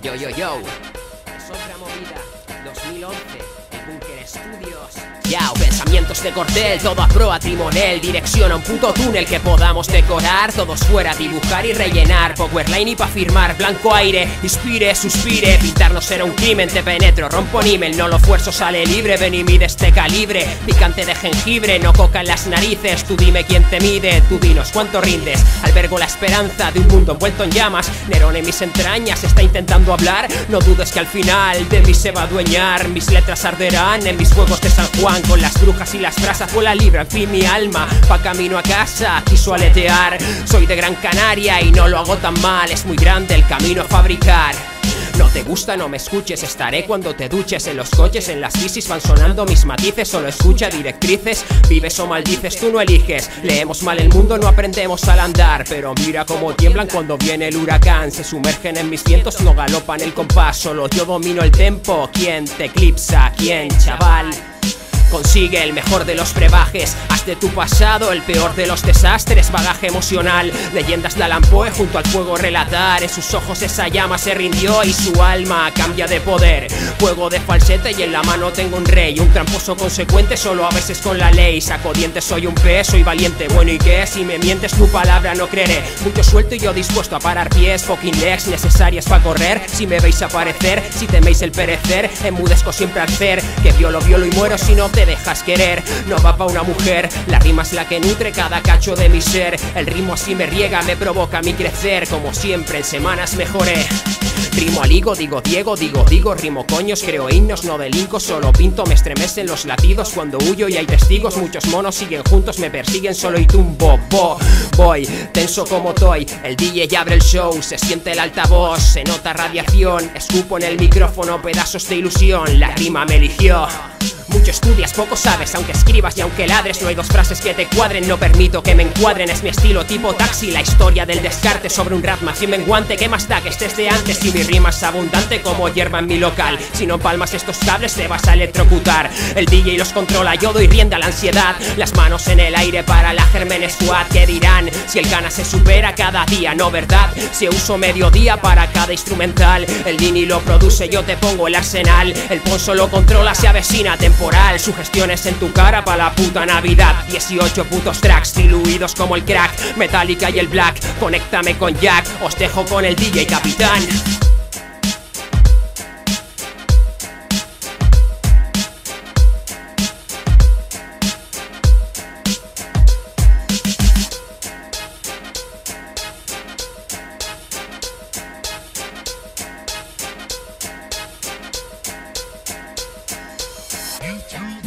Yo, es otra movida, 2011, el Búnker Studios. Yao, pensamientos de cortel, todo a proa timonel. Dirección a un puto túnel que podamos decorar. Todos fuera, dibujar y rellenar. Powerline y pa' firmar, blanco aire. Inspire, suspire, pintarnos era un crimen. Te penetro, rompo nímel, no lo fuerzo, sale libre. Ven y mide este calibre, picante de jengibre. No coca en las narices, tú dime quién te mide. Tú dinos cuánto rindes, albergo la esperanza de un mundo envuelto en llamas. Nerón en mis entrañas está intentando hablar. No dudes que al final de mí se va a adueñar. Mis letras arderán en mis juegos de San Juan. Con las brujas y las brasas vuela libre, en fin mi alma va camino a casa, quiso aletear. Soy de Gran Canaria y no lo hago tan mal. Es muy grande el camino a fabricar. No te gusta, no me escuches, estaré cuando te duches. En los coches, en las bicis van sonando mis matices. Solo escucha directrices, vives o maldices, tú no eliges. Leemos mal el mundo, no aprendemos al andar. Pero mira cómo tiemblan cuando viene el huracán. Se sumergen en mis vientos, no galopan el compás. Solo yo domino el tempo, ¿quién te eclipsa? ¿Quién, chaval? Consigue el mejor de los brebajes, haz de tu pasado el peor de los desastres. Bagaje emocional, leyendas de Allan Poe junto al fuego relatar. En sus ojos esa llama se rindió y su alma cambia de poder. Juego de falsete y en la mano tengo un rey. Un tramposo consecuente solo a veces con la ley. Saco dientes, soy un pez, soy valiente. Bueno y qué, si me mientes tu palabra no creeré. Mucho suelto y yo dispuesto a parar pies. Fucking legs necesarias para correr. Si me veis aparecer, si teméis el perecer, enmudezco siempre al ser. Que violo y muero si no te dejas querer. No va pa' una mujer, la rima es la que nutre cada cacho de mi ser. El ritmo así me riega, me provoca mi crecer. Como siempre en semanas mejoré. Rimo al higo, digo Diego, digo rimo coños, creo himnos, no delinco, solo pinto, me estremecen los latidos cuando huyo y hay testigos, muchos monos siguen juntos, me persiguen solo y tumbo, voy, tenso como toy, el DJ abre el show, se siente el altavoz, se nota radiación, escupo en el micrófono pedazos de ilusión, la rima me eligió. Mucho estudias, poco sabes, aunque escribas y aunque ladres. No hay dos frases que te cuadren, no permito que me encuadren. Es mi estilo tipo taxi, la historia del descarte sobre un rap más y menguante. ¿Qué más da que estés de antes? Si mi rima es abundante como hierba en mi local. Si no palmas estos cables te vas a electrocutar. El DJ los controla, yo doy rienda a la ansiedad. Las manos en el aire para la Germen Squad. ¿Qué dirán? Si el Cana se supera cada día, ¿no verdad? Si uso mediodía para cada instrumental. El Dini lo produce, yo te pongo el arsenal. El Ponzo lo controla, se avecina temporal. Sugestiones en tu cara pa' la puta Navidad. 18 putos tracks diluidos como el crack, Metallica y el Black. Conéctame con Jack, os dejo con el DJ Capitán. YouTube.